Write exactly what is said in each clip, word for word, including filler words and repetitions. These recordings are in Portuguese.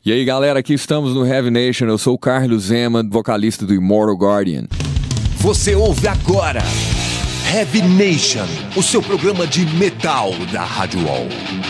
E aí galera, aqui estamos no Heavy Nation, eu sou o Carlos Zema, vocalista do Immortal Guardian. Você ouve agora Heavy Nation, o seu programa de metal da Rádio Wall.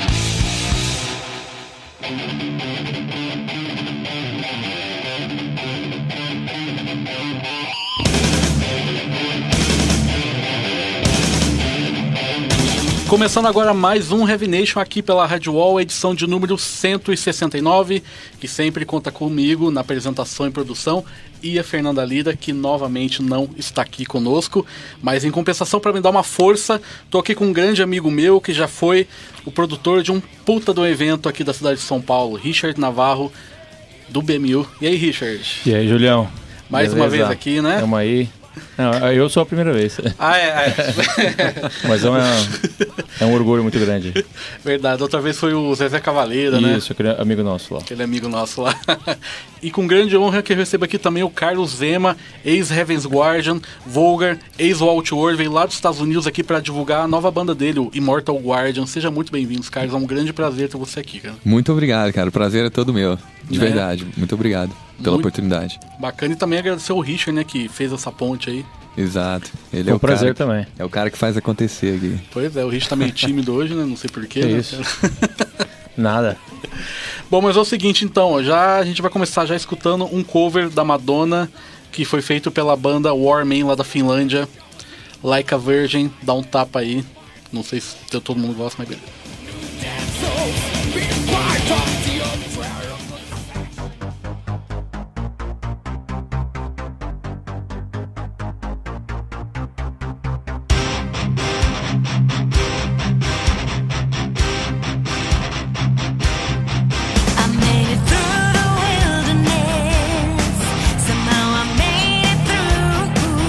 Começando agora mais um Heavy Nation aqui pela Rádio Wall, edição de número cento e sessenta e nove, que sempre conta comigo na apresentação e produção, e a Fernanda Lira, que novamente não está aqui conosco, mas em compensação, para me dar uma força, tô aqui com um grande amigo meu, que já foi o produtor de um puta do evento aqui da cidade de São Paulo, Richard Navarro, do B M U. E aí, Richard? E aí, Julião? Mais Beleza? uma vez aqui, né? Tamo aí. Não, eu sou a primeira vez. Ah, é? é. Mas é, uma, é um orgulho muito grande. Verdade, outra vez foi o Zezé Cavaleira, né? Isso, aquele amigo nosso lá. Aquele amigo nosso lá. E com grande honra que eu recebo aqui também o Carlos Zema, ex-Heaven's Guardian, Vulgar, ex-Waltworth, veio lá dos Estados Unidos aqui para divulgar a nova banda dele, o Immortal Guardian. Seja muito bem-vindo, Carlos. É um grande prazer ter você aqui, cara. Muito obrigado, cara. O prazer é todo meu. De É. verdade. Muito obrigado pela Muito oportunidade. Bacana. E também agradecer ao Richard, né, que fez essa ponte aí. Exato. Ele Foi é um o prazer cara, também. É o cara que faz acontecer aqui. Pois é, o Richard tá meio tímido hoje, né? Não sei porquê. Que né? isso. Nada. Bom, mas é o seguinte, então, ó, já, a gente vai começar já escutando um cover da Madonna, que foi feito pela banda Warman, lá da Finlândia. Like a Virgin, dá um tapa aí. Não sei se todo mundo gosta, mas beleza.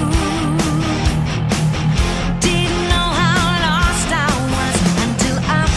Didn't know how lost I was until I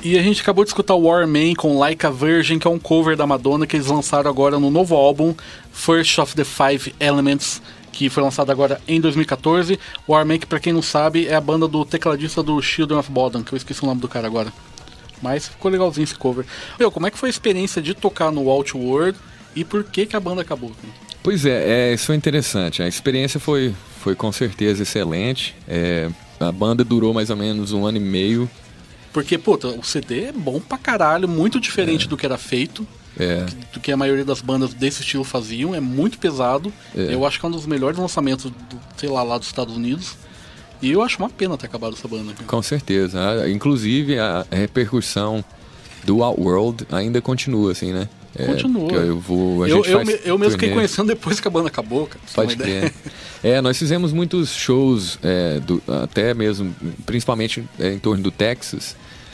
E a gente acabou de escutar o Warman com Like a Virgin, que é um cover da Madonna que eles lançaram agora no novo álbum First of the Five Elements, que foi lançado agora em dois mil e quatorze. O Warman, que pra quem não sabe, é a banda do tecladista do Children of Bodom, que eu esqueci o nome do cara agora. Mas ficou legalzinho esse cover. Meu, como é que foi a experiência de tocar no Outworld e por que que a banda acabou? Pois é, é isso é interessante. A experiência foi, foi com certeza excelente. É, a banda durou mais ou menos um ano e meio. Porque, puta, o C D é bom pra caralho, muito diferente É. do que era feito, É, do que a maioria das bandas desse estilo faziam. É muito pesado. É. Eu acho que é um dos melhores lançamentos, do, sei lá, lá dos Estados Unidos. E eu acho uma pena ter acabado essa banda. com certeza. Ah, inclusive, a repercussão do Outworld ainda continua, assim, né? É, Continua. que Eu, vou, a Eu, gente eu, faz me- eu mesmo fiquei turnê. conhecendo depois que a banda acabou, cara. pra você ter uma Pode ideia. crer. É, nós fizemos muitos shows, é, do, até mesmo, principalmente é, em torno do Texas,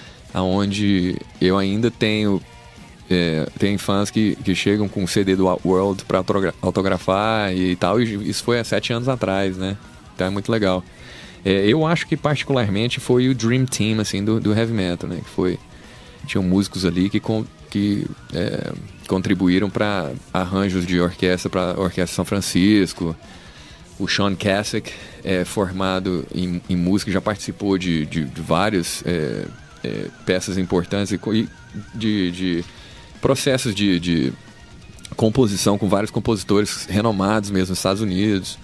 onde eu ainda tenho, é, tem fãs que, que chegam com o C D do Outworld para autografar e tal, e isso foi há sete anos atrás, né? Então é muito legal. É, eu acho que particularmente foi o Dream Team, assim, do, do Heavy Metal, né? Que foi, tinham músicos ali que, com, que é, contribuíram para arranjos de orquestra, para a Orquestra São Francisco. O Sean Kasich é formado em, em música, já participou de, de, de várias é, é, peças importantes e co- e de, de processos de, de composição com vários compositores renomados mesmo nos Estados Unidos.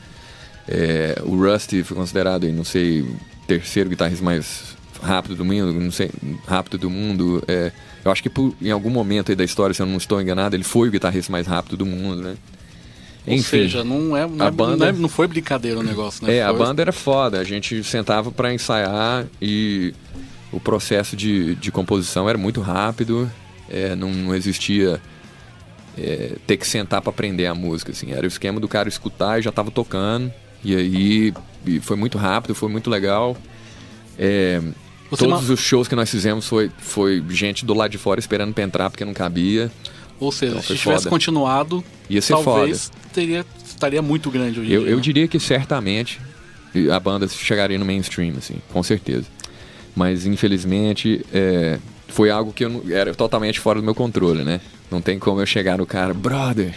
É, o Rusty foi considerado, não sei, o terceiro guitarrista mais rápido do mundo, não sei, rápido do mundo. É, eu acho que por, em algum momento aí da história, se eu não estou enganado, ele foi o guitarrista mais rápido do mundo, né? Ou Enfim, seja, não, é, não, a é- banda- não, é- não foi brincadeira o negócio, né? É, a Foi- banda era foda. A gente sentava pra ensaiar e o processo de, de composição era muito rápido. É, não, não existia é, ter que sentar pra aprender a música, assim. Era o esquema do cara escutar e já tava tocando. E aí e foi muito rápido, foi muito legal. É, Você todos ma- os shows que nós fizemos foi, foi gente do lado de fora esperando pra entrar porque não cabia. Ou seja, Então, se foi tivesse foda. continuado, Ia ser talvez teria, estaria muito grande hoje em Eu, dia. eu né? diria que certamente a banda chegaria no mainstream, assim, com certeza. Mas infelizmente é, foi algo que eu não, era totalmente fora do meu controle, né? Não tem como eu chegar no cara, brother,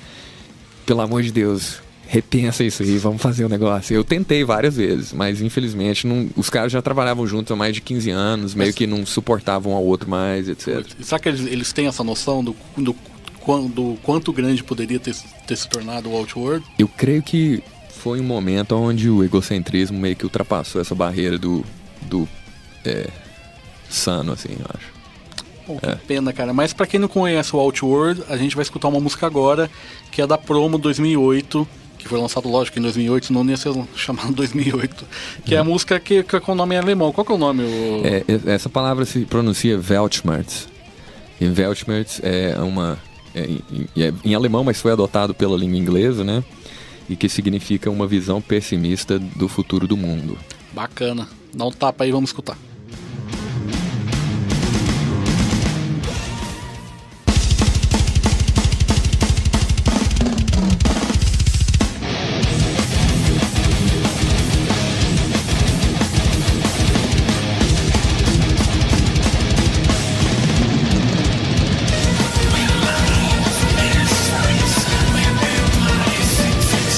pelo amor de Deus, repensa isso aí, vamos fazer o um negócio. Eu tentei várias vezes, mas infelizmente não, os caras já trabalhavam juntos há mais de quinze anos, meio Mas- que não suportavam um ao outro mais, etcétera. E será que eles, eles têm essa noção do, do, quan- do quanto grande poderia ter, ter se tornado o Outworld? Eu creio que foi um momento onde o egocentrismo meio que ultrapassou essa barreira do, do é, sano, assim, eu acho. Pô, que pena, cara. Mas pra quem não conhece o Outworld, a gente vai escutar uma música agora, que é da promo dois mil e oito, que foi lançado, lógico, em dois mil e oito, senão não ia ser chamado dois mil e oito, que é a música que, que é com o nome em alemão. Qual que é o nome? O... É, e- essa palavra se pronuncia Weltschmerz. E Weltschmerz é uma... É, em, é em alemão, mas foi adotado pela língua inglesa, né? E que significa uma visão pessimista do futuro do mundo. Bacana. Dá um tapa aí, vamos escutar.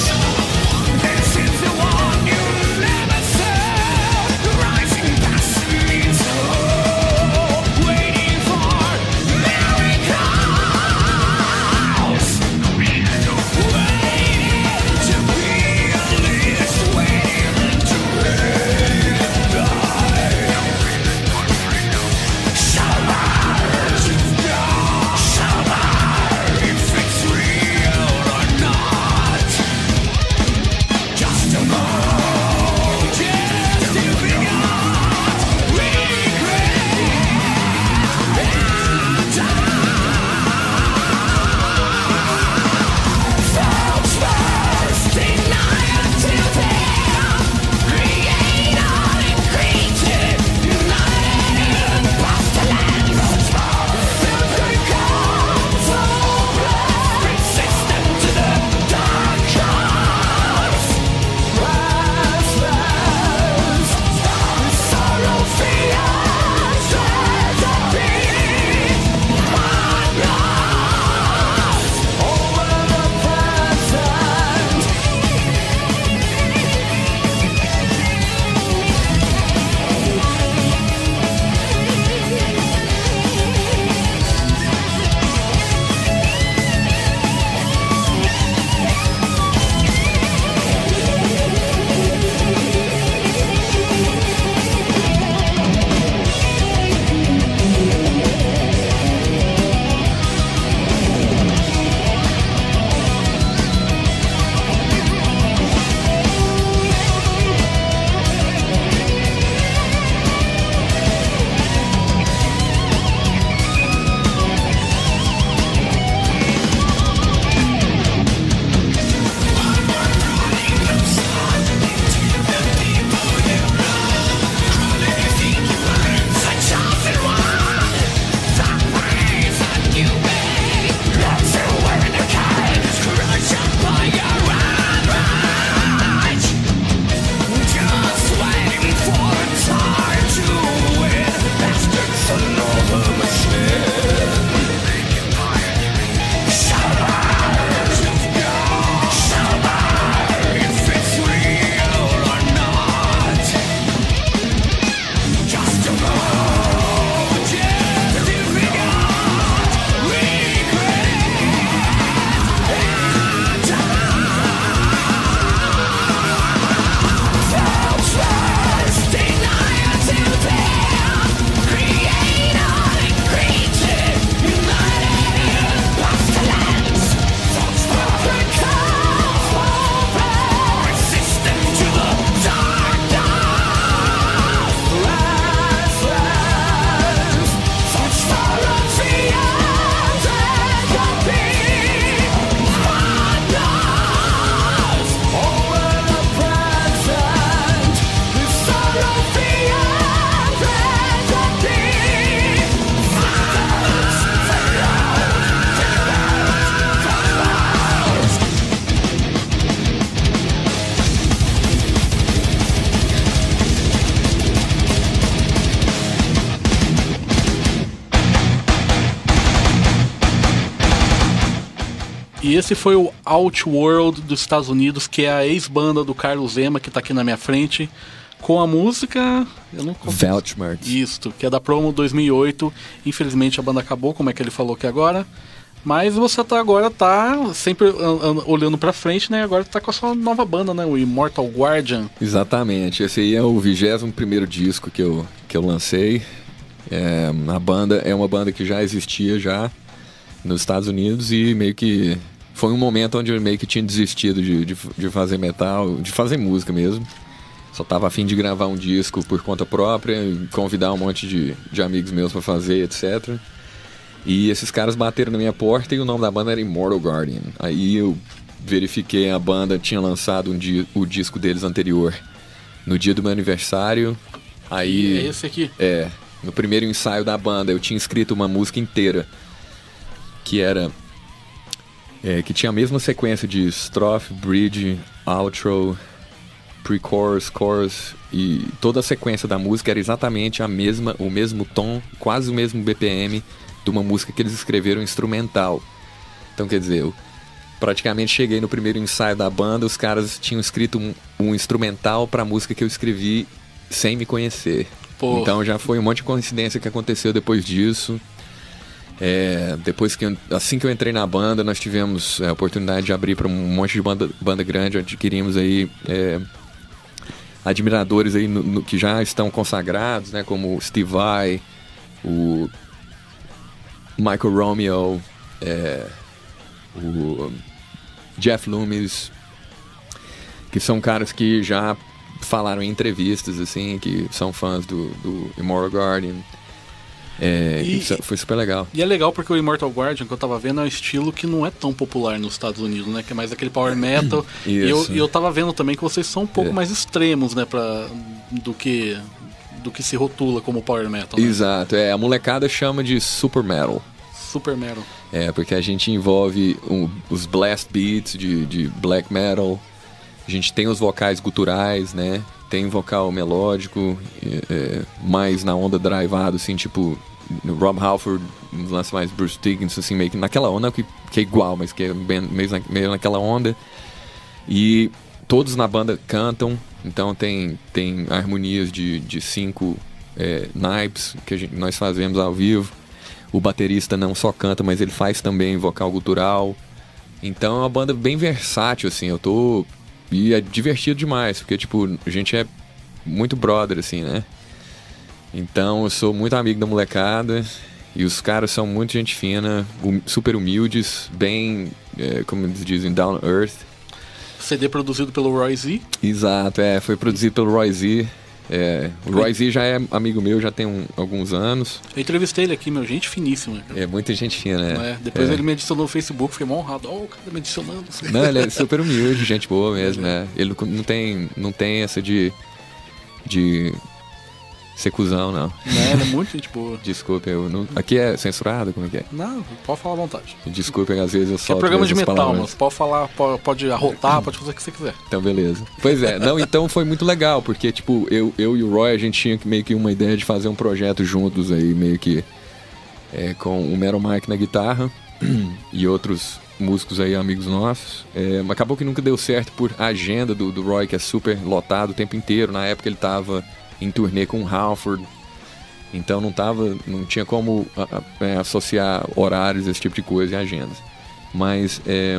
This is the one you never saw, rising past E esse foi o Outworld dos Estados Unidos, que é a ex-banda do Carlos Zema, que tá aqui na minha frente, com a música... Eu não Weltschmerz. Isso, que é da promo dois mil e oito. Infelizmente a banda acabou, como é que ele falou aqui agora. Mas você tá agora tá sempre olhando pra frente, né? Agora tá com a sua nova banda, né? O Immortal Guardian. Exatamente. Esse aí é o vigésimo primeiro disco que eu, que eu lancei. É, a banda é uma banda que já existia já nos Estados Unidos e meio que... Foi um momento onde eu meio que tinha desistido de, de, de fazer metal, de fazer música mesmo. Só tava a fim de gravar um disco por conta própria, convidar um monte de, de amigos meus pra fazer, etcétera. E esses caras bateram na minha porta e o nome da banda era Immortal Guardian. Aí eu verifiquei, a banda tinha lançado um di- o disco deles anterior no dia do meu aniversário. Aí, é esse aqui? É, no primeiro ensaio da banda eu tinha escrito uma música inteira que era... É, que tinha a mesma sequência de estrofe, bridge, outro, pre-chorus, chorus, e toda a sequência da música era exatamente a mesma, o mesmo tom, quase o mesmo B P M de uma música que eles escreveram instrumental. Então, quer dizer, eu praticamente cheguei no primeiro ensaio da banda, os caras tinham escrito um, um instrumental para a música que eu escrevi sem me conhecer. Porra. Então já foi um monte de coincidência que aconteceu depois disso. É, depois que eu, assim que eu entrei na banda, nós tivemos a oportunidade de abrir para um monte de banda, banda grande, adquirimos aí é, admiradores aí no, no, que já estão consagrados, né, como o Steve Vai, o Michael Romeo, é, o Jeff Loomis, que são caras que já falaram em entrevistas assim, que são fãs do, do Immortal Guardian. É, e, isso foi super legal. E é legal porque o Immortal Guardian, que eu tava vendo, é um estilo que não é tão popular nos Estados Unidos, né? Que é mais aquele power metal. E eu, e eu tava vendo também que vocês são um pouco é. mais extremos, né? Pra, do, que, do que se rotula como power metal, né? Exato, é, a molecada chama de super metal. Super metal. É, porque a gente envolve um, os blast beats de, de black metal. A gente tem os vocais guturais, né? Tem vocal melódico, é, mais na onda drivado, assim, tipo no Rob Halford, um lance mais Bruce Dickinson, assim, meio que naquela onda que, que é igual, mas que é bem, meio, na, meio naquela onda. E todos na banda cantam, então tem, tem harmonias de, de cinco é, naipes que a gente, nós fazemos ao vivo. O baterista não só canta, mas ele faz também vocal gutural. Então é uma banda bem versátil, assim, eu tô... E é divertido demais, porque, tipo, a gente é muito brother, assim, né? Então, eu sou muito amigo da molecada. E os caras são muito gente fina, hum, super humildes, bem, é, como eles dizem, down to earth. C D produzido pelo Roy Z? Exato, é, foi produzido pelo Roy Z. É, o Roy Z já é amigo meu, já tem um, alguns anos. Eu entrevistei ele aqui, meu, gente finíssima. Cara. É, muita gente fina, né? É, depois é. ele me adicionou no Facebook, fiquei mó honrado. Ó, oh, o cara me adicionando. Não, ele é super humilde, gente boa mesmo, né? Ele não tem, não tem essa de... de ser cuzão, não. Não, ele é muito gente boa. Desculpa, eu não... Aqui é censurado? Como é que é? Não, pode falar à vontade. Desculpa, às vezes eu solto... É programa de metal, palavras. mas pode falar, pode, pode arrotar, pode fazer o que você quiser. Então, beleza. Pois é, não, então foi muito legal, porque, tipo, eu, eu e o Roy, a gente tinha meio que uma ideia de fazer um projeto juntos aí, meio que é, com o Metal Mike na guitarra e outros músicos aí, amigos nossos. É, mas acabou que nunca deu certo por agenda do, do Roy, que é super lotado o tempo inteiro. Na época ele tava em turnê com o Halford, então não tava, não tinha como a, a, é, associar horários, esse tipo de coisa e agendas. Mas é,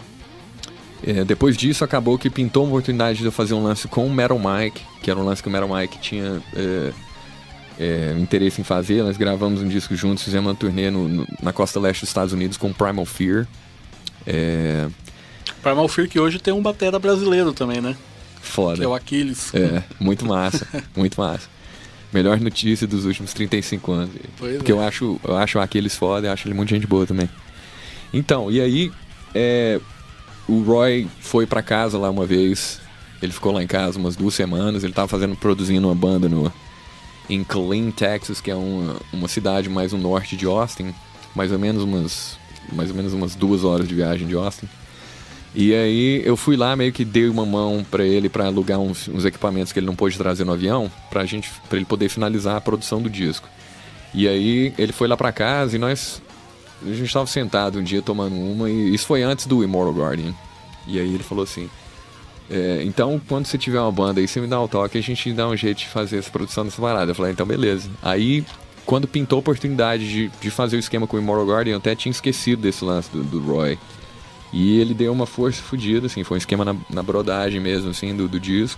é, depois disso acabou que pintou uma oportunidade de eu fazer um lance com o Metal Mike, que era um lance que o Metal Mike tinha é, é, interesse em fazer. Nós gravamos um disco juntos, fizemos uma turnê no, no, na costa leste dos Estados Unidos com Primal Fear. É... Primal Fear, que hoje tem um batera brasileiro também, né? Foda. Que é o Aquiles. É, muito massa, muito massa. Melhor notícia dos últimos trinta e cinco anos. Pois Porque é. eu acho, eu acho o Aquiles foda, eu acho ele muito gente boa também. Então, e aí, é, o Roy foi pra casa lá uma vez, ele ficou lá em casa umas duas semanas, ele tava fazendo, produzindo uma banda no, em Killeen, Texas, que é uma, uma cidade mais no norte de Austin, mais ou menos umas, mais ou menos umas duas horas de viagem de Austin. E aí eu fui lá, meio que dei uma mão pra ele pra alugar uns, uns equipamentos que ele não pôde trazer no avião, pra, gente, pra ele poder finalizar a produção do disco. E aí ele foi lá pra casa e nós a gente tava sentado um dia tomando uma, e isso foi antes do Immortal Guardian. E aí ele falou assim, é, então quando você tiver uma banda aí, você me dá um toque, a gente dá um jeito de fazer essa produção dessa parada. Eu falei, então beleza. Aí, quando pintou a oportunidade de, de fazer o esquema com o Immortal Guardian, eu até tinha esquecido desse lance do, do Roy. E ele deu uma força fodida, assim, foi um esquema na, na brodagem mesmo, assim, do, do disco.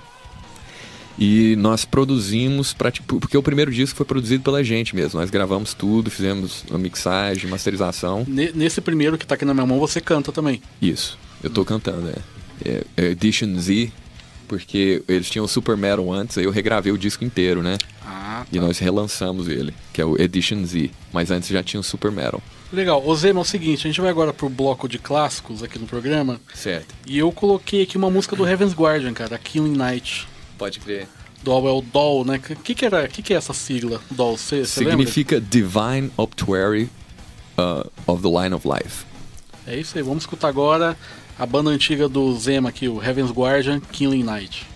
E nós produzimos, pra, tipo, porque o primeiro disco foi produzido pela gente mesmo. Nós gravamos tudo, fizemos a mixagem, masterização. Nesse primeiro que tá aqui na minha mão, você canta também. Isso, eu tô cantando, é. é, é Edition Z, porque eles tinham o Super Metal antes, aí eu regravei o disco inteiro, né? Ah, tá. E nós relançamos ele, que é o Edition Z. Mas antes já tinha o Super Metal. Legal. Ô Zema, é o seguinte, a gente vai agora pro bloco de clássicos aqui no programa. Certo. E eu coloquei aqui uma música do Heaven's Guardian, cara, Killing Night. Pode crer. Doll é o Doll, né? O que, que, era, que, que é essa sigla, Doll? Você Significa lembra? Divine Obituary uh, of the Line of Life. É isso aí, vamos escutar agora a banda antiga do Zema aqui, o Heaven's Guardian, Killing Night.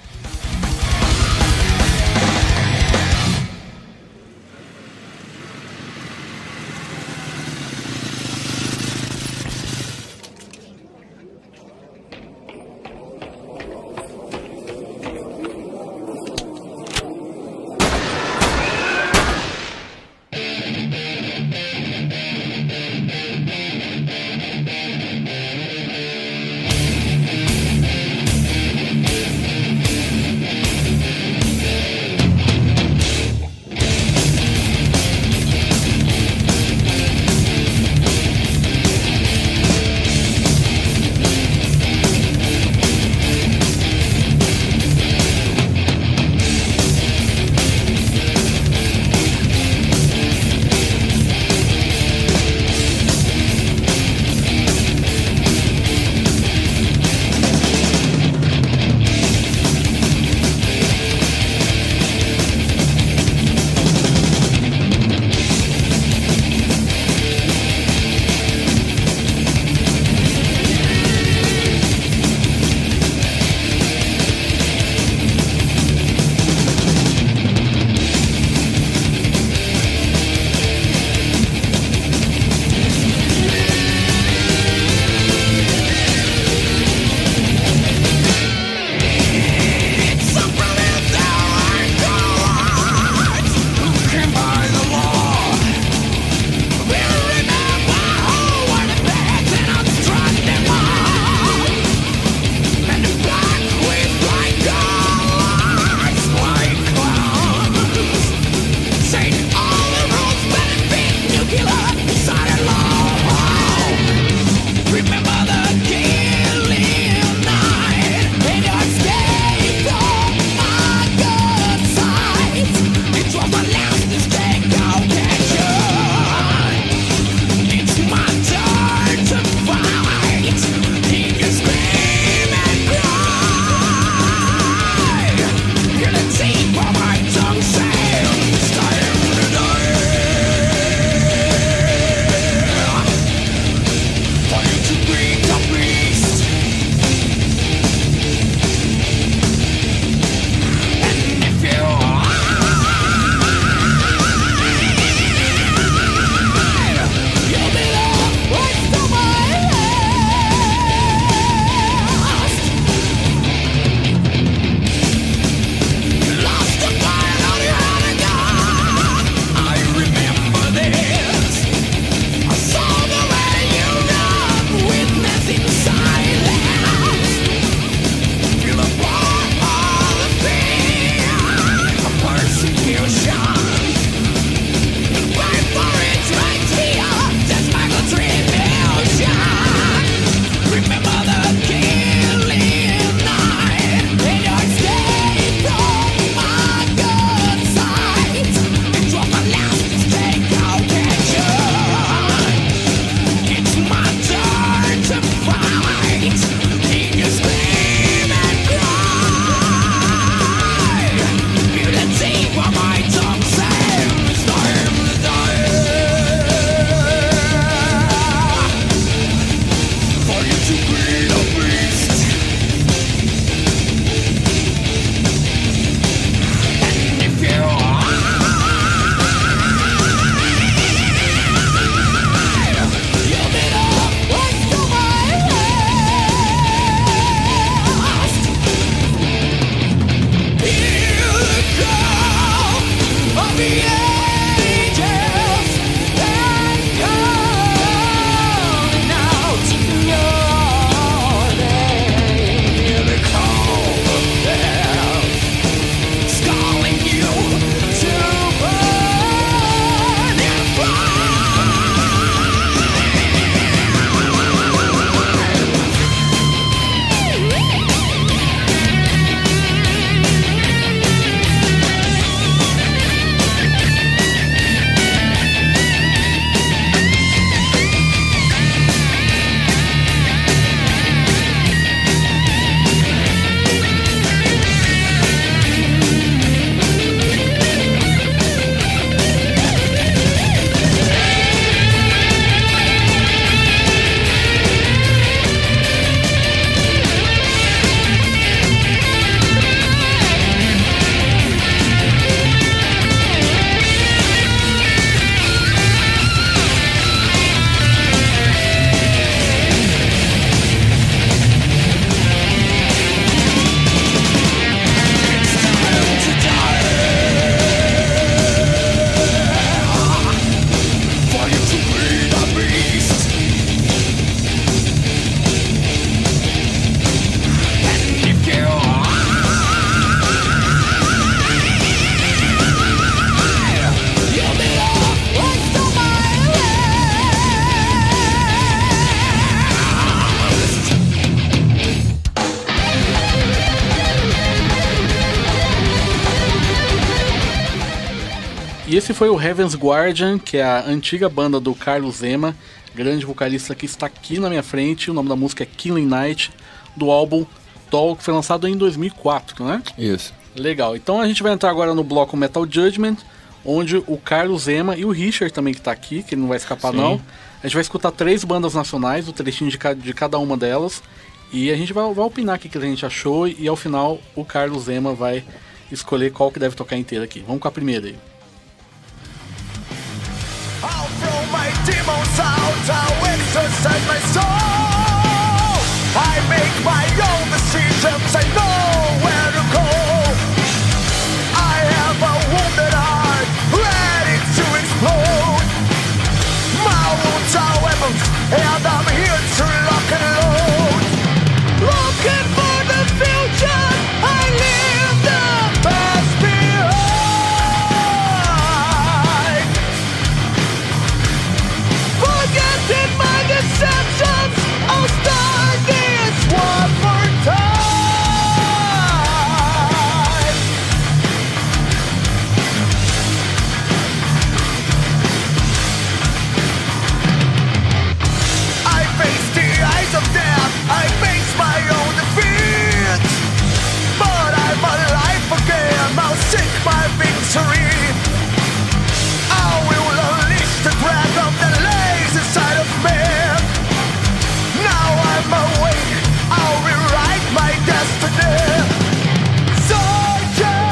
E esse foi o Heaven's Guardian, que é a antiga banda do Carlos Zema, grande vocalista que está aqui na minha frente. O nome da música é Killing Night, do álbum Doll, que foi lançado em dois mil e quatro, né? Isso. Legal, então a gente vai entrar agora no bloco Metal Judgment, onde o Carlos Zema e o Richard também que está aqui, que ele não vai escapar. Sim. Não. A gente vai escutar três bandas nacionais, o trechinho de, ca- de cada uma delas, e a gente vai, vai opinar o que a gente achou, e ao final o Carlos Zema vai escolher qual que deve tocar inteiro aqui. Vamos com a primeira aí. I'll throw my demons out, I'll exercise my soul. I make my own decisions, I know where to go. I have a wounded heart, ready to explode. My wounds are weapons, and I'm here to lock and load. Looking for the future, I leave the past behind. Forgetting my deceptions, I'll start this one more time. I face the eyes of death, I face my own defeat. But I'm alive again, I'll seek my victory. I will unleash the dragon that lays inside of me. Now I'm awake, I'll rewrite my destiny. Soldier,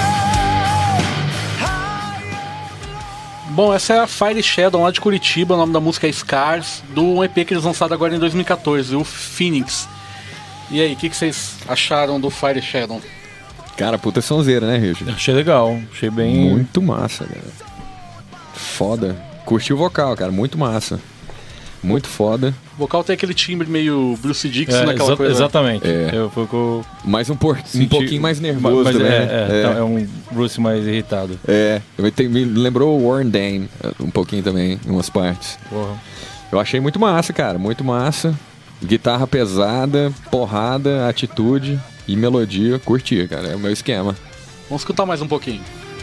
I am Bom, essa é a Fire Shadow lá de Curitiba, o nome da música é Scars, do E P que eles lançaram agora em dois mil e quatorze, o Phoenix. E aí, o que, que vocês acharam do Fire Shadow? Cara, puta sonzeira, né, Richard? Achei legal, achei bem... Muito massa, cara. Foda. Curti o vocal, cara, muito massa. Muito foda. O vocal tem aquele timbre meio Bruce Dixon, É, naquela exa- coisa. Exatamente. É. Eu fui com... Mas um, por... um Senti- pouquinho mais nervoso, mas, né? é, é, é. é um Bruce mais irritado. É, eu te- me lembrou o Warren Dane um pouquinho também, em umas partes. Porra. Eu achei muito massa, cara, muito massa. Guitarra pesada, porrada, atitude e melodia, curti, cara, é o meu esquema. Vamos escutar mais um pouquinho.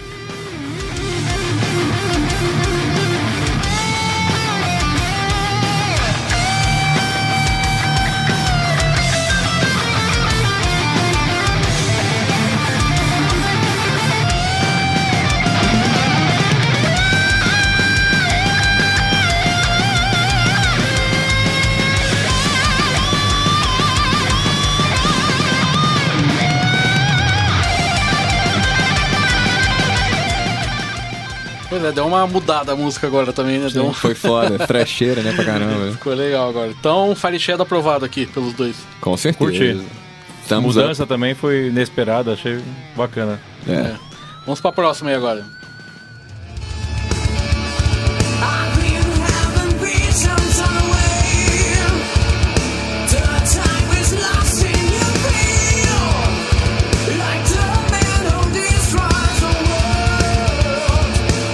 Pois é, deu uma mudada a música agora também, né? Deu um... Foi foda, trecheira, né, pra caramba. Ficou legal agora. Então, Fire Shadow aprovado aqui pelos dois. Com certeza. Curti. A Thumbs mudança up. também foi inesperada, achei bacana. É. É. Vamos pra próxima aí agora. I've been having visions on the way. The time is lost in your feel, like the man who destroys the world.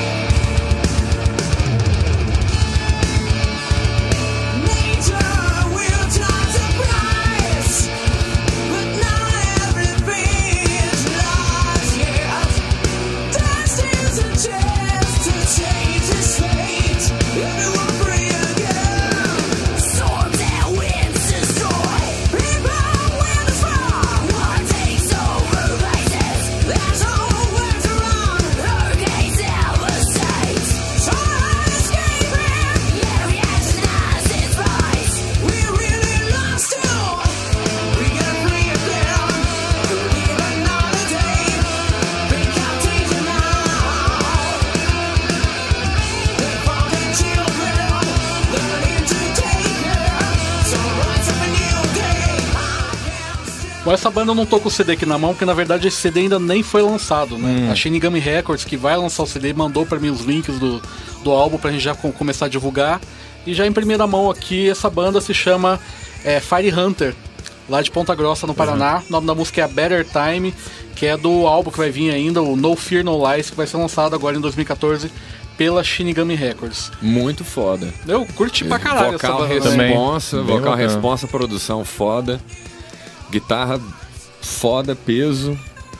Nature will charge a price, but not everything is lost yet. There's still a chance to change his fate. Everyone free again. Swords and winds destroy. People with the strong. One takes over places. There's nowhere to run. Hurricanes devastate. Try escaping. Yeah, reaction has its price. We're really lost too. We gotta free again. Live another day. Think I'll take you now. They're falling children, learning to take care. So rise up a new day. I can still Bom, essa banda eu não tô com o C D aqui na mão, porque na verdade esse C D ainda nem foi lançado, né? A Shinigami Records, que vai lançar o C D, mandou pra mim os links do, do álbum pra gente já com- começar a divulgar. E já em primeira mão aqui, essa banda se chama é, Fire Hunter, lá de Ponta Grossa, no Paraná. O nome da música é A Better Time, que é do álbum que vai vir ainda, o No Fear No Lies, que vai ser lançado agora em dois mil e quatorze pela Shinigami Records. Muito foda. Eu curti pra caralho essa Vocal banda. também. responsa, Bem vocal bacana. responsa, produção foda. Guitarra foda, peso.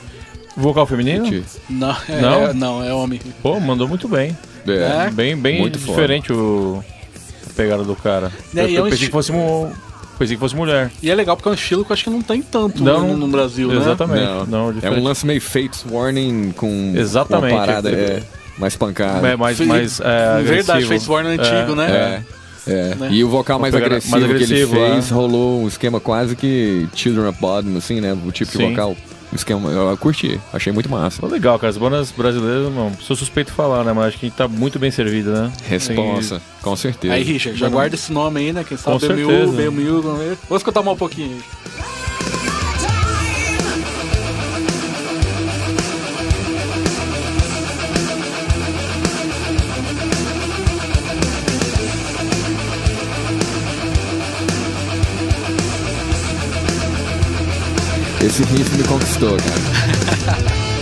Vocal feminino? Curti. Não, é, Não? é- não, é homem. Pô, mandou muito bem. É. Bem, bem Muito foda. diferente o... a pegada do cara. É, eu e eu é um pensei, esti- que fosse mu... pensei que fosse mulher. E é legal porque é um estilo que eu acho que não tem tanto Não, no, no Brasil, né? Exatamente. Não, Não, é diferente. um lance meio Fates Warning com Exatamente. uma parada é, mais pancada. É, mais, Sim, mais é, Verdade, agressivo. Face Warner antigo, É, né? É, é. Né? E o vocal mais pegada agressivo, mais que ele agressivo, fez é. rolou um esquema quase que Children of Bodom, assim, né? O tipo de Sim. vocal. O esquema, eu curti, achei muito massa. Pô, legal, cara. As bandas brasileiras, mano, sou suspeito de falar, né? Mas acho que a gente tá muito bem servido, né? Responsa, com certeza. Aí, Richard, já guarda esse nome aí, né? Quem sabe Com B M U, certeza. B M U, vamos ver. Vou escutar mais um pouquinho. Esse riff me conquistou, cara.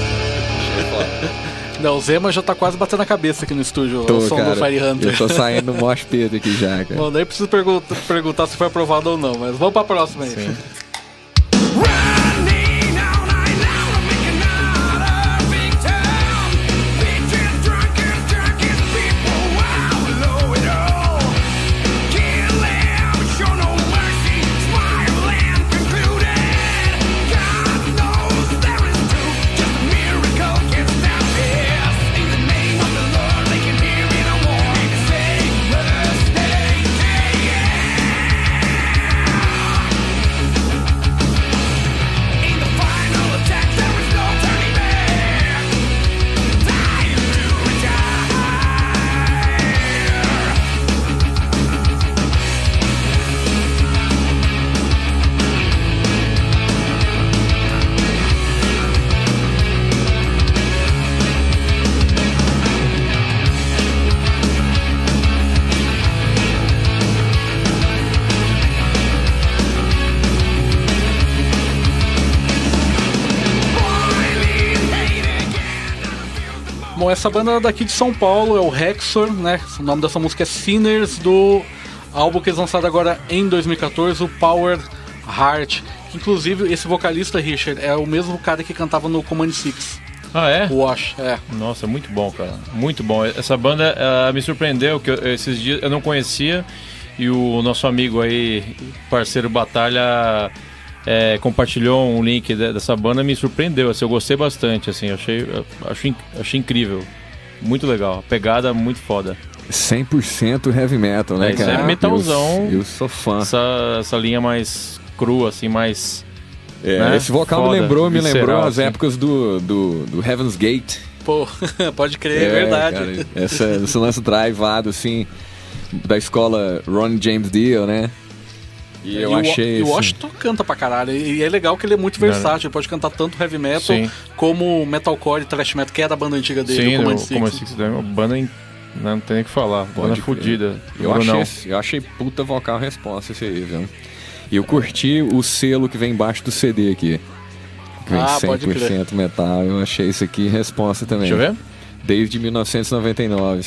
Não, o Zema já tá quase batendo a cabeça aqui no estúdio, Tô, o som cara, do Fire Hunter. eu tô saindo no mosh pit aqui já, cara. Bom, nem preciso pergu- perguntar se foi aprovado ou não, mas vamos pra próxima aí. Sim. Running all night long, making out a big town. Bitches, drunken, drunken people, wow, low it all. Killing, show no mercy, smile and concluded. God knows there is truth, just a miracle can stop this. In the name of the Lord, they can hear me no more. Say, rest, hey, hey, In the final attack, there is no turning back. Time to retire. Boiling hate again. Bom, essa banda é daqui de São Paulo, é o Rexor, né? O nome dessa música é Sinners, do álbum que eles lançaram agora em dois mil e catorze, o Power Heart. Inclusive, esse vocalista, Richard, é o mesmo cara que cantava no Command Six, Ah, é? o Wash, é. Nossa, muito bom, cara. Muito bom. Essa banda ela me surpreendeu, que eu- esses dias eu não conhecia. E o nosso amigo aí, parceiro Batalha, é, compartilhou um link de- dessa banda, me surpreendeu. Assim, eu gostei bastante, assim, achei, eu acho, in- achei incrível. Muito legal. Pegada muito foda. cem por cento heavy metal, né, É, isso cara? é metalzão. Eu, eu sou fã. Essa, essa linha mais crua, assim, mais... É, né? esse vocal Foda, me lembrou, me lembrou visceral, as assim. épocas do, do, do Heaven's Gate. Pô, pode crer, é, verdade. cara, essa, esse lance drivado, assim, da escola Ron James Dio, né? E eu e achei. o, e o assim, Washington canta pra caralho. E é legal que ele é muito versátil. Ele pode cantar tanto heavy metal Sim. como metalcore e thrash metal, que é da banda antiga dele, Sim, o Command o Six. Command Six é uma banda... in- Não tem nem o que falar. Banda Pode crer. fodida. Eu Brunão. achei, eu achei puta vocal resposta esse aí, viu? E eu curti o selo que vem embaixo do C D aqui. Que vem Ah, pode cem por cento metal. Eu achei isso aqui resposta também. Deixa eu ver. Desde mil novecentos e noventa e nove.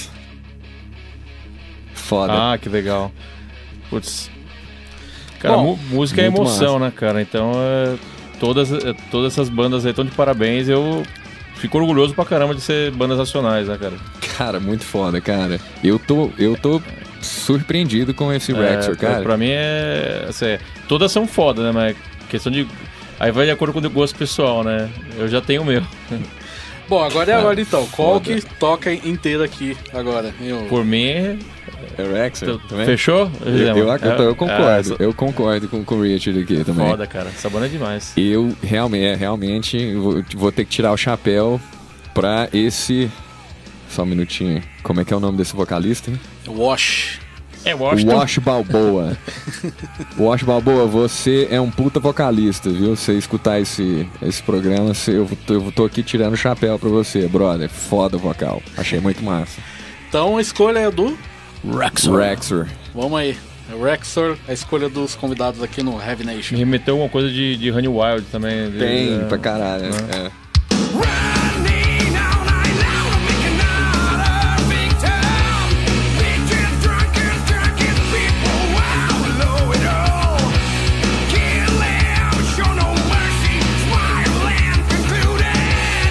Foda. Ah, que legal. Putz. Cara, Bom, mu- música é muito emoção, massa. né, cara? Então, é, todas, é, todas essas bandas aí estão de parabéns. Eu fico orgulhoso pra caramba de ser bandas nacionais, né, cara? Cara, muito foda, cara. Eu tô, eu tô surpreendido com esse Rexor, É, pra, cara. pra mim é, assim, é- todas são foda, né? Mas questão de. Aí vai de acordo com o gosto pessoal, né? Eu já tenho o meu. Bom, agora é Cara, agora então. Qual foda. que toca inteira aqui agora? Eu... Por mim, É Rexor também? fechou? Eu, eu, eu, É, eu concordo. é, essa- Eu concordo com, com o Richard aqui também. Foda, cara. Essa banda é demais. Eu realmente, é, realmente vou, vou ter que tirar o chapéu pra esse. Só um minutinho. Como é que é o nome desse vocalista? Hein? Wash. É, O Washington. Wash Balboa. Wash Balboa, você é um puta vocalista, viu? Você escutar esse, esse programa, você- eu, tô, eu tô aqui tirando o chapéu pra você, brother. Foda vocal. Achei muito massa. Então a escolha é do Rexor. Rexor. Vamos aí. É Rexor, a escolha dos convidados aqui no Heavy Nation. Me remeteu alguma coisa de, de Honey Wild também. de- Tem é, pra caralho. né? É. Running all night long, making out a big town. Bitches, drunken, drunken people, wow, low it all. Killing, show no mercy, smile and concluded.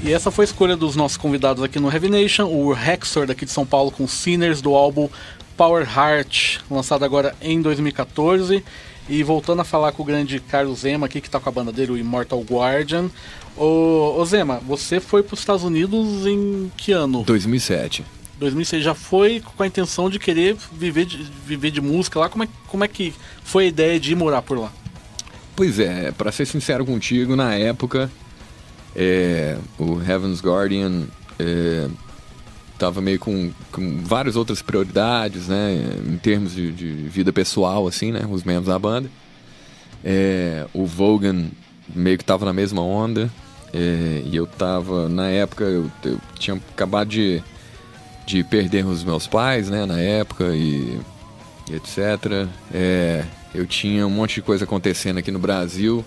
E essa foi a escolha dos nossos convidados aqui no Heavy Nation, o Hexor daqui de São Paulo com Sinners do álbum Power Heart, lançado agora em dois mil e catorze. E voltando a falar com o grande Carlos Zema aqui, que tá com a banda dele, o Immortal Guardian. Ô, ô Zema, você foi para os Estados Unidos em que ano? dois mil e sete. dois mil e seis, já foi com a intenção de querer viver de, viver de música lá? Como é, como é que foi a ideia de ir morar por lá? Pois é, pra ser sincero contigo, na época, é, o Heaven's Guardian é, tava meio com, com várias outras prioridades, né, em termos de, de vida pessoal, assim, né, os membros da banda. É, o Vaughan meio que tava na mesma onda, é, e eu tava, na época, eu, eu tinha acabado de, de perder os meus pais, né, na época, e, e etcétera. É... Eu tinha um monte de coisa acontecendo aqui no Brasil,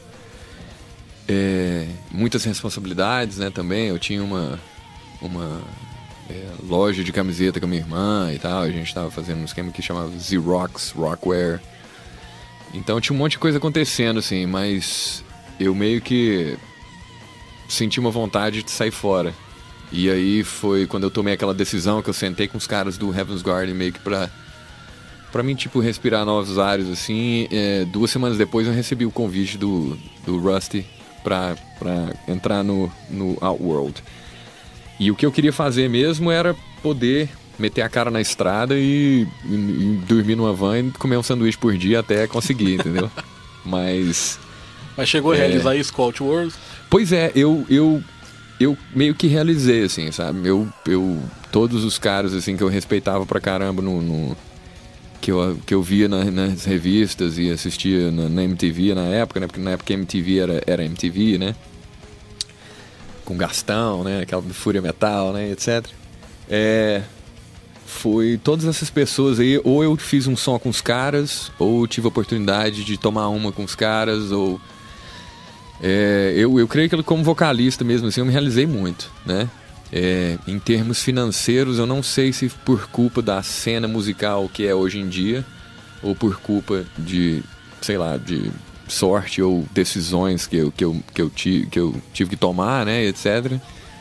é, muitas responsabilidades, né, também. Eu tinha uma, uma é, loja de camiseta com a minha irmã e tal. A gente estava fazendo um esquema que chamava Z-Rocks, Rockwear. Então tinha um monte de coisa acontecendo, assim, mas eu meio que senti uma vontade de sair fora. E aí foi quando eu tomei aquela decisão que eu sentei com os caras do Heaven's Guardian meio que pra... Pra mim, tipo, respirar novos ares, assim. É, duas semanas depois eu recebi o convite do, do Rusty pra, pra entrar no, no Outworld. E o que eu queria fazer mesmo era poder meter a cara na estrada e, e, e dormir numa van e comer um sanduíche por dia até conseguir, entendeu? Mas... Mas chegou a É. realizar isso com o Outworld? Pois é, eu, eu, eu meio que realizei, assim, sabe? Eu, eu, todos os caras, assim, que eu respeitava pra caramba no... no que eu, que eu via na, nas revistas e assistia na, na M T V na época, né? Porque na época a M T V era, era M T V, né? Com Gastão, né? Aquela do Fúria Metal, né? Etc. É, foi todas essas pessoas aí, ou eu fiz um som com os caras, ou tive a oportunidade de tomar uma com os caras, ou... É, eu, eu creio que como vocalista mesmo, assim, eu me realizei muito, né? É, em termos financeiros, eu não sei se por culpa da cena musical que é hoje em dia, ou por culpa de, sei lá, de sorte ou decisões que eu, que eu, que eu, tive, que eu tive que tomar, né, etcétera.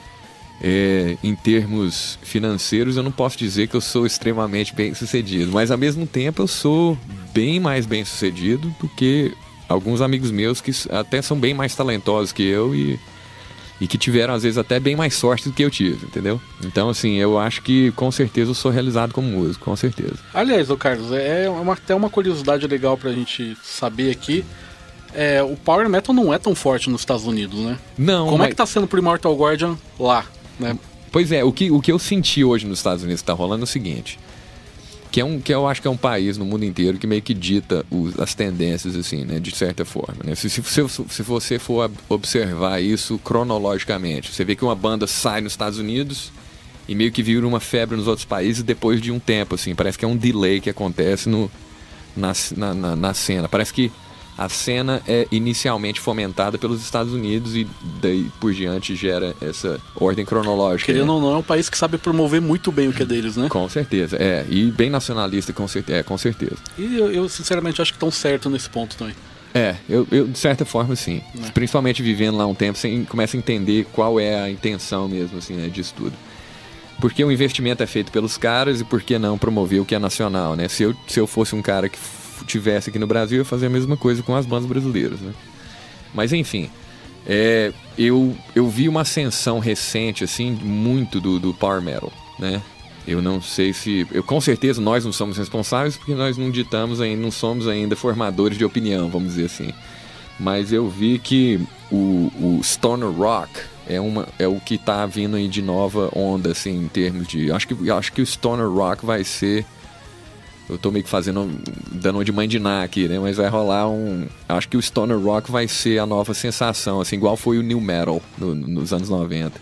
É, em termos financeiros, eu não posso dizer que eu sou extremamente bem sucedido, mas ao mesmo tempo eu sou bem mais bem sucedido do que alguns amigos meus que até são bem mais talentosos que eu e E que tiveram, às vezes, até bem mais sorte do que eu tive, entendeu? Então, assim, eu acho que, com certeza, eu sou realizado como músico, com certeza. Aliás, ô Carlos, é uma, até uma curiosidade legal pra gente saber aqui. É, o Power Metal não é tão forte nos Estados Unidos, né? Não, Como mas... é que tá sendo pro Immortal Guardian lá, né? Pois é, o que, o que eu senti hoje nos Estados Unidos que tá rolando é o seguinte... Que, é um, que eu acho que é um país no mundo inteiro que meio que dita os, as tendências, assim, né? De certa forma, né? Se, se, se, se você for observar isso cronologicamente, você vê que uma banda sai nos Estados Unidos e meio que vira uma febre nos outros países depois de um tempo, assim. Parece que é um delay que acontece no, na, na, na, na cena. Parece que a cena é inicialmente fomentada pelos Estados Unidos e daí por diante gera essa ordem cronológica. Querendo né? ou não, é um país que sabe promover muito bem o que é deles, né? Com certeza, é. E bem nacionalista, com certeza. É, com certeza. E eu, eu, sinceramente, acho que estão certo nesse ponto também. É, eu, eu de certa forma, sim. É. Principalmente vivendo lá um tempo, você começa a entender qual é a intenção mesmo, assim, né, disso tudo. Porque o investimento é feito pelos caras e por que não promover o que é nacional, né? Se eu, se eu fosse um cara que tivesse aqui no Brasil, eu ia fazer a mesma coisa com as bandas brasileiras, né? Mas enfim, é, eu, eu vi uma ascensão recente, assim, muito do, do Power Metal, né? Eu não sei se... Eu, com certeza nós não somos responsáveis porque nós não ditamos ainda, não somos ainda formadores de opinião, vamos dizer assim. Mas eu vi que o, o Stoner Rock é, uma, é o que tá vindo aí de nova onda, assim, em termos de... Acho que, acho que o Stoner Rock vai ser... Eu tô meio que fazendo, dando uma de mãe de Ná aqui, né? Mas vai rolar um... Acho que o Stoner Rock vai ser a nova sensação, assim, igual foi o New Metal no, nos anos noventa.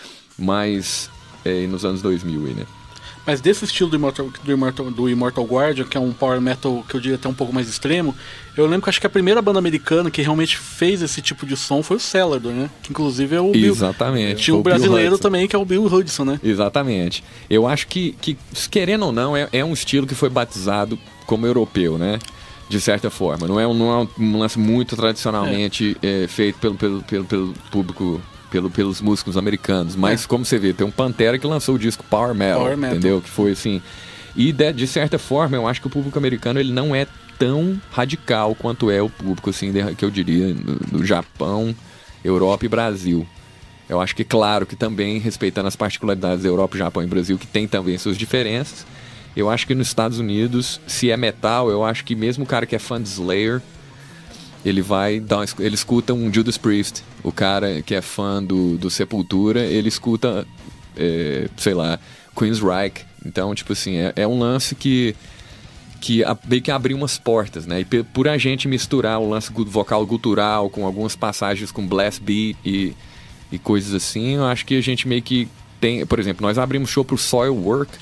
Mas, é, nos anos dois mil aí, né? Mas desse estilo do Immortal, do, Immortal, do Immortal Guardian, que é um power metal que eu diria até um pouco mais extremo, eu lembro que acho que a primeira banda americana que realmente fez esse tipo de som foi o Celador, né? Que inclusive é o Bill. Exatamente. Tinha um o Bill brasileiro Hudson. também, que é o Bill Hudson, né? Exatamente. Eu acho que, que querendo ou não, é, é um estilo que foi batizado como europeu, né? De certa forma. Não é um, não é um lance muito tradicionalmente é. É, feito pelo, pelo, pelo, pelo público pelo, pelos músicos americanos. Mas, como você vê, tem um Pantera que lançou o disco Power Metal, Power Metal. entendeu? Que foi assim... E, de, de certa forma, eu acho que o público americano ele não é tão radical quanto é o público, assim, de- que eu diria, do, do Japão, Europa e Brasil. Eu acho que, claro, que também, respeitando as particularidades da Europa, Japão e Brasil, que tem também suas diferenças, eu acho que nos Estados Unidos, se é metal, eu acho que mesmo o cara que é fã de Slayer, ele vai dar uma, ele escuta um Judas Priest. O cara que é fã do, do Sepultura, ele escuta, é, sei lá, Queensryche. Então, tipo assim, é, é um lance que, que a- meio que abriu umas portas, né? E pe- por a gente misturar o lance gu- vocal gutural com algumas passagens com blast beat e, e coisas assim, eu acho que a gente meio que tem... Por exemplo, nós abrimos show pro Soilwork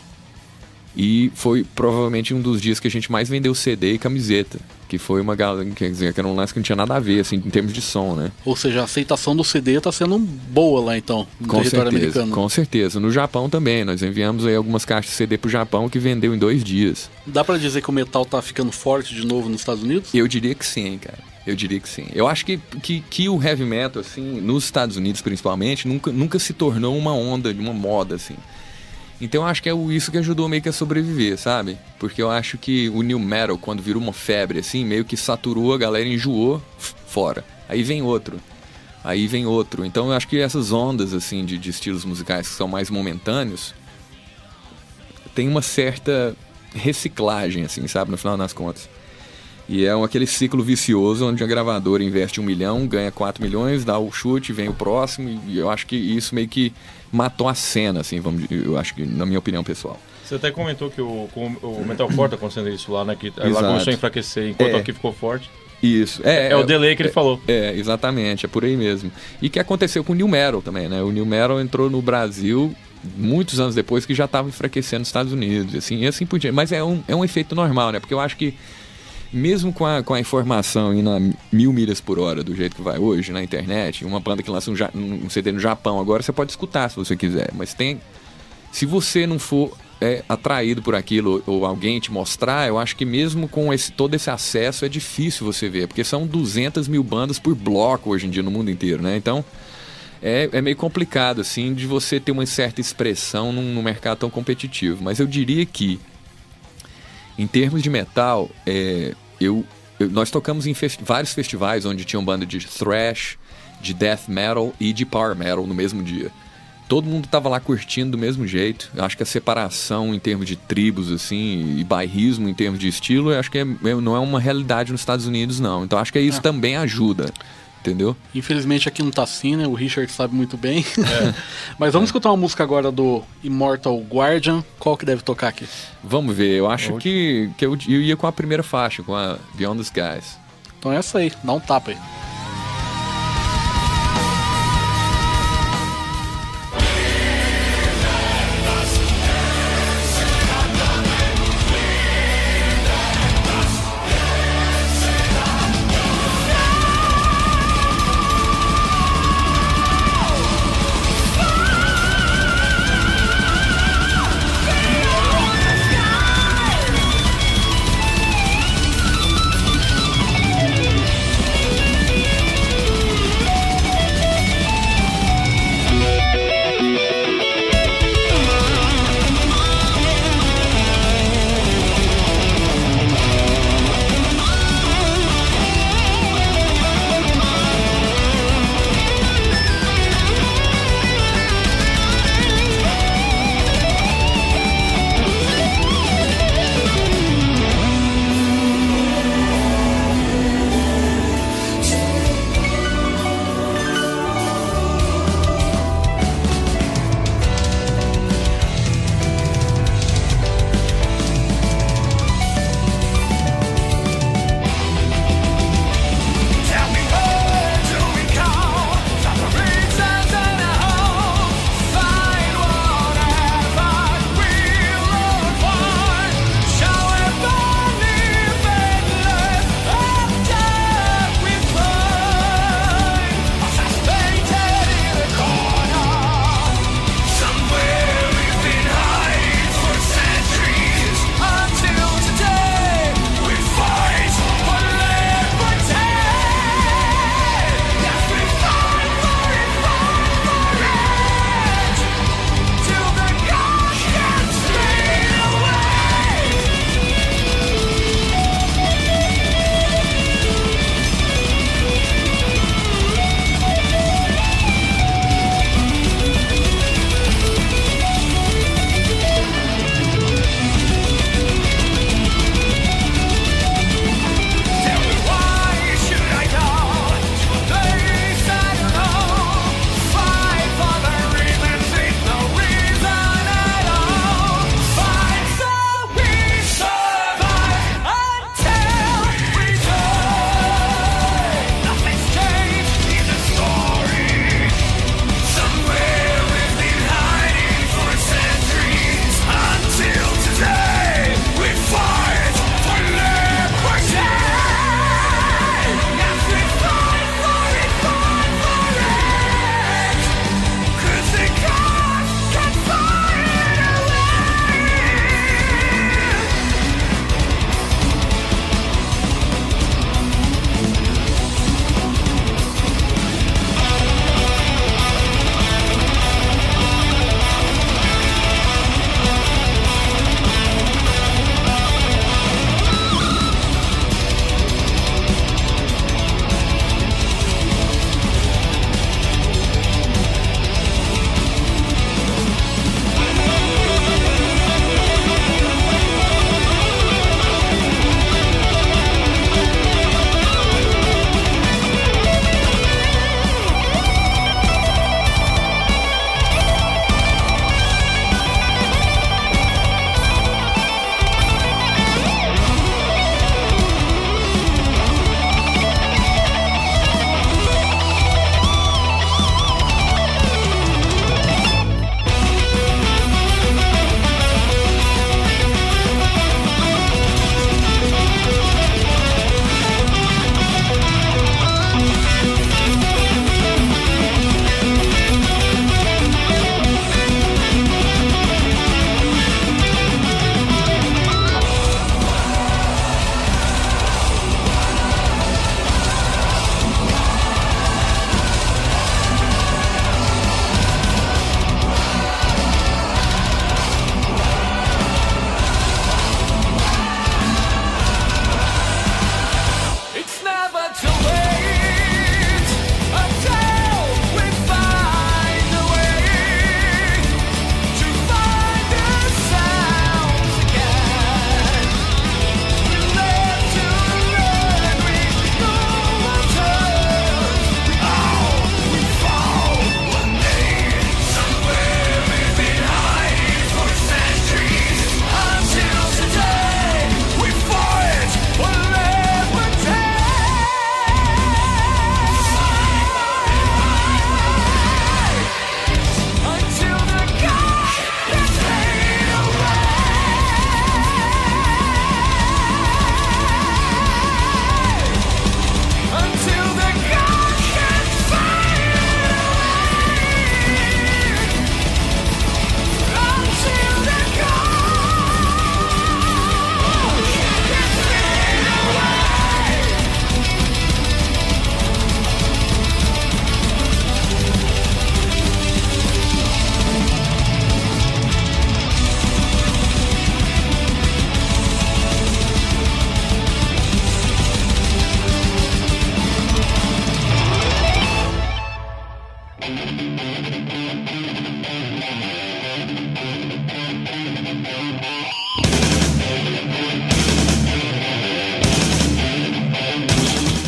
e foi provavelmente um dos dias que a gente mais vendeu C D e camiseta. Que foi uma galera, quer dizer, que era um lance que não tinha nada a ver, assim, em termos de som, né? Ou seja, a aceitação do C D tá sendo boa lá então, no Com território certeza, americano. com certeza. No Japão também, nós enviamos aí algumas caixas de C D pro Japão que vendeu em dois dias. Dá pra dizer que o metal tá ficando forte de novo nos Estados Unidos? Eu diria que sim, cara. Eu diria que sim. Eu acho que, que, que o heavy metal, assim, nos Estados Unidos principalmente, nunca, nunca se tornou uma onda, uma moda, assim. Então eu acho que é o- isso que ajudou meio que a sobreviver, sabe? Porque eu acho que o new metal, quando virou uma febre, assim, meio que saturou, a galera enjoou, f- fora. Aí vem outro. Aí vem outro. Então eu acho que essas ondas, assim, de, de estilos musicais que são mais momentâneos, tem uma certa reciclagem, assim, sabe? No final das contas. E é um, aquele ciclo vicioso onde a gravadora investe um milhão, ganha quatro milhões, dá o chute, vem o próximo. E eu acho que isso meio que matou a cena, assim, vamos, eu acho que, na minha opinião pessoal. Você até comentou que o, com o metalcore tá acontecendo isso lá, né? Que lá Exato. começou a enfraquecer, enquanto É. aqui ficou forte. Isso. É, É o delay que ele falou. É, exatamente, é por aí mesmo. E que aconteceu com o New Metal também, né? O New Metal entrou no Brasil muitos anos depois que já estava enfraquecendo nos Estados Unidos, assim, e assim por diante. Mas é um, é um efeito normal, né? Porque eu acho que mesmo com a, com a informação indo a mil milhas por hora do jeito que vai hoje na internet, uma banda que lança um, ja- um C D no Japão agora, você pode escutar se você quiser, mas tem... Se você não for é, atraído por aquilo ou alguém te mostrar, eu acho que mesmo com esse, todo esse acesso é difícil você ver, porque são duzentas mil bandas por bloco hoje em dia no mundo inteiro, né? Então é, é meio complicado, assim, de você ter uma certa expressão num, num mercado tão competitivo. Mas eu diria que, em termos de metal, é, eu, eu- nós tocamos em festi- vários festivais onde tinham banda de thrash, de death metal e de power metal no mesmo dia. Todo mundo tava lá curtindo do mesmo jeito. Eu acho que a separação em termos de tribos, assim, e bairrismo em termos de estilo, eu acho que é- é- não é uma realidade nos Estados Unidos, não. Então acho que isso também ajuda, entendeu? Infelizmente aqui não tá assim, né? O Richard sabe muito bem. Mas vamos escutar uma música agora do Immortal Guardian. Qual que deve tocar aqui? Vamos ver, eu acho que, que eu, eu ia com a primeira faixa, com a Beyond the Skies. Então é essa aí, dá um tapa aí. Sky.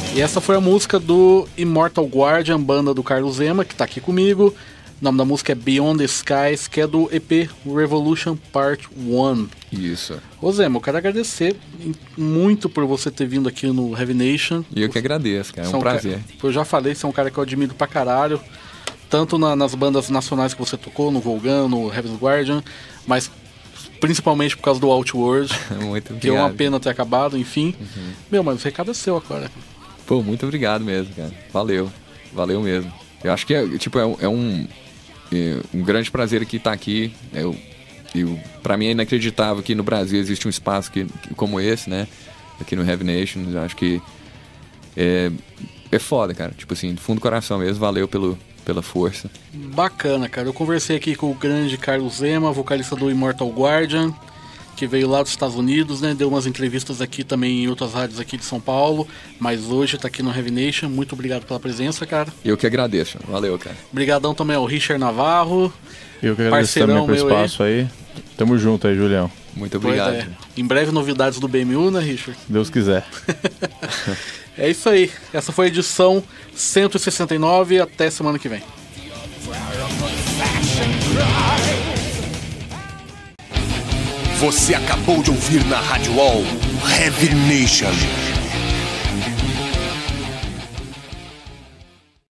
E essa foi a música do Immortal Guardian, banda do Carlos Zema, que tá aqui comigo. O nome da música é Beyond the Skies, que é do E P Revolution Part um. Isso. Ô Zema, eu quero agradecer muito por você ter vindo aqui no Heavy Nation. E eu que agradeço, cara. É Você um um ca- prazer. Eu já falei, você é um cara que eu admiro pra caralho. Tanto na- nas bandas nacionais que você tocou, no Volgan, no Heaven's Guardian, mas principalmente por causa do Outworld, Muito que é uma obrigado. pena ter acabado, enfim. Meu, mas o recado é seu agora. Pô, muito obrigado mesmo, cara. Valeu. Valeu mesmo. Eu acho que é, tipo, é, um- é um, é um grande prazer aqui estar aqui. Eu, eu, pra mim é inacreditável que no Brasil existe um espaço que, que- como esse, né? Aqui no Heavy Nation. Eu acho que é, é foda, cara. Tipo assim, do fundo do coração mesmo. Valeu pelo, pela força. Bacana, cara. Eu conversei aqui com o grande Carlos Zema, vocalista do Immortal Guardian, que veio lá dos Estados Unidos, né? Deu umas entrevistas aqui também em outras rádios aqui de São Paulo, mas hoje tá aqui no Heavy Nation. Muito obrigado pela presença, cara. Eu que agradeço. Valeu, cara. Obrigadão também ao Richard Navarro. Eu que agradeço Parceirão também pelo meu aí. espaço aí. Tamo junto aí, Julião. Muito Pois obrigado. é. Em breve novidades do B M U, né, Richard? Deus quiser. É isso aí. Essa foi a edição cento e sessenta e nove. Até semana que vem. Você acabou de ouvir na Rádio Wall Heavy Nation.